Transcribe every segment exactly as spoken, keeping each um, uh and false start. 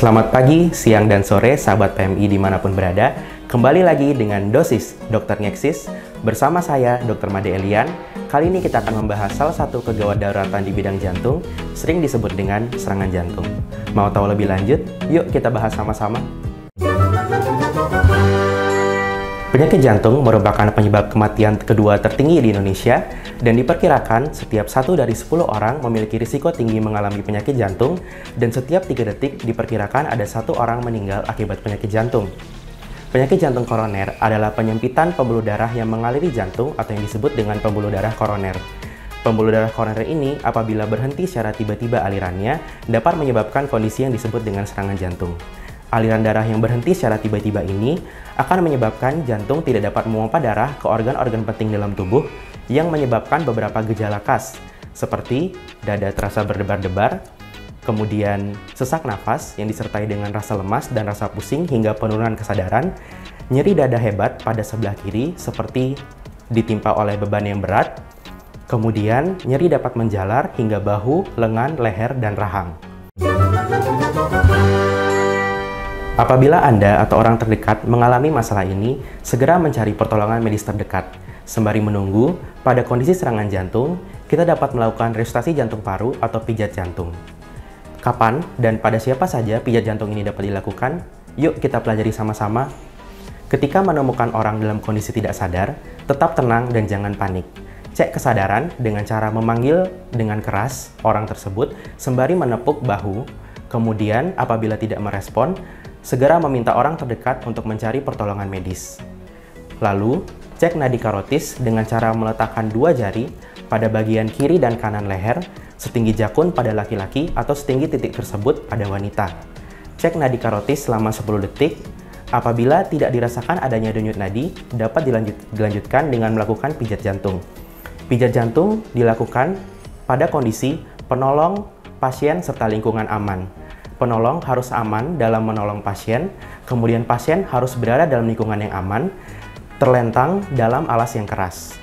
Selamat pagi, siang, dan sore sahabat P M I dimanapun berada. Kembali lagi dengan Dosis Dokter Ngeksis bersama saya Dokter Made Elian. Kali ini kita akan membahas salah satu kegawat daruratan di bidang jantung, sering disebut dengan serangan jantung. Mau tahu lebih lanjut? Yuk kita bahas sama-sama. Penyakit jantung merupakan penyebab kematian kedua tertinggi di Indonesia dan diperkirakan setiap satu dari sepuluh orang memiliki risiko tinggi mengalami penyakit jantung dan setiap tiga detik diperkirakan ada satu orang meninggal akibat penyakit jantung. Penyakit jantung koroner adalah penyempitan pembuluh darah yang mengaliri jantung atau yang disebut dengan pembuluh darah koroner. Pembuluh darah koroner ini apabila berhenti secara tiba-tiba alirannya dapat menyebabkan kondisi yang disebut dengan serangan jantung. Aliran darah yang berhenti secara tiba-tiba ini akan menyebabkan jantung tidak dapat memompa darah ke organ-organ penting dalam tubuh yang menyebabkan beberapa gejala khas seperti dada terasa berdebar-debar, kemudian sesak nafas yang disertai dengan rasa lemas dan rasa pusing hingga penurunan kesadaran, nyeri dada hebat pada sebelah kiri seperti ditimpa oleh beban yang berat, kemudian nyeri dapat menjalar hingga bahu, lengan, leher, dan rahang. Apabila Anda atau orang terdekat mengalami masalah ini, segera mencari pertolongan medis terdekat. Sembari menunggu, pada kondisi serangan jantung, kita dapat melakukan restorasi jantung paru atau pijat jantung. Kapan dan pada siapa saja pijat jantung ini dapat dilakukan? Yuk kita pelajari sama-sama. Ketika menemukan orang dalam kondisi tidak sadar, tetap tenang dan jangan panik. Cek kesadaran dengan cara memanggil dengan keras orang tersebut sembari menepuk bahu. Kemudian apabila tidak merespon, segera meminta orang terdekat untuk mencari pertolongan medis. Lalu, cek nadi karotis dengan cara meletakkan dua jari pada bagian kiri dan kanan leher, setinggi jakun pada laki-laki atau setinggi titik tersebut pada wanita. Cek nadi karotis selama sepuluh detik. Apabila tidak dirasakan adanya denyut nadi, dapat dilanjut, dilanjutkan dengan melakukan pijat jantung. Pijat jantung dilakukan pada kondisi penolong, pasien, serta lingkungan aman. Penolong harus aman dalam menolong pasien, kemudian pasien harus berada dalam lingkungan yang aman, terlentang dalam alas yang keras.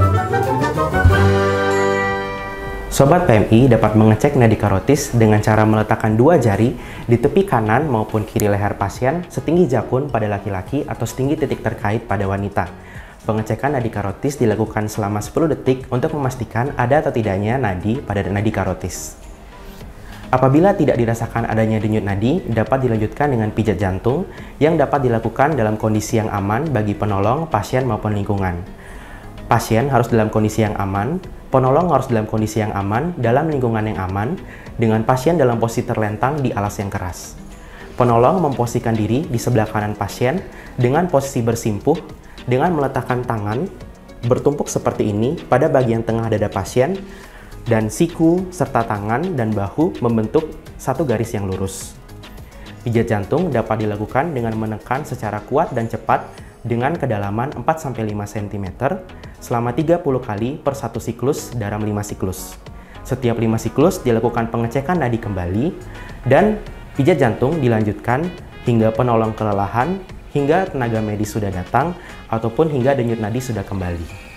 Sobat P M I dapat mengecek nadi karotis dengan cara meletakkan dua jari di tepi kanan maupun kiri leher pasien setinggi jakun pada laki-laki atau setinggi titik terkait pada wanita. Pengecekan nadi karotis dilakukan selama sepuluh detik untuk memastikan ada atau tidaknya nadi pada nadi karotis. Apabila tidak dirasakan adanya denyut nadi, dapat dilanjutkan dengan pijat jantung yang dapat dilakukan dalam kondisi yang aman bagi penolong, pasien maupun lingkungan. Pasien harus dalam kondisi yang aman, penolong harus dalam kondisi yang aman, dalam lingkungan yang aman, dengan pasien dalam posisi terlentang di alas yang keras. Penolong memposisikan diri di sebelah kanan pasien dengan posisi bersimpuh, dengan meletakkan tangan bertumpuk seperti ini pada bagian tengah dada pasien, dan siku serta tangan dan bahu membentuk satu garis yang lurus. Pijat jantung dapat dilakukan dengan menekan secara kuat dan cepat dengan kedalaman empat sampai lima sentimeter selama tiga puluh kali per satu siklus dalam lima siklus. Setiap lima siklus dilakukan pengecekan nadi kembali dan pijat jantung dilanjutkan hingga penolong kelelahan, hingga tenaga medis sudah datang ataupun hingga denyut nadi sudah kembali.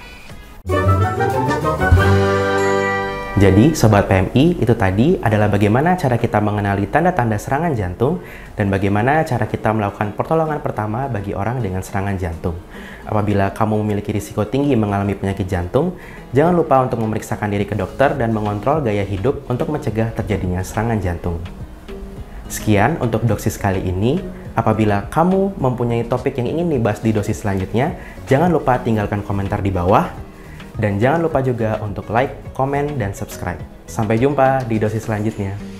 Jadi, Sobat P M I, itu tadi adalah bagaimana cara kita mengenali tanda-tanda serangan jantung dan bagaimana cara kita melakukan pertolongan pertama bagi orang dengan serangan jantung. Apabila kamu memiliki risiko tinggi mengalami penyakit jantung, jangan lupa untuk memeriksakan diri ke dokter dan mengontrol gaya hidup untuk mencegah terjadinya serangan jantung. Sekian untuk dosis kali ini. Apabila kamu mempunyai topik yang ingin dibahas di dosis selanjutnya, jangan lupa tinggalkan komentar di bawah. Dan jangan lupa juga untuk like, komen, dan subscribe. Sampai jumpa di dosis selanjutnya.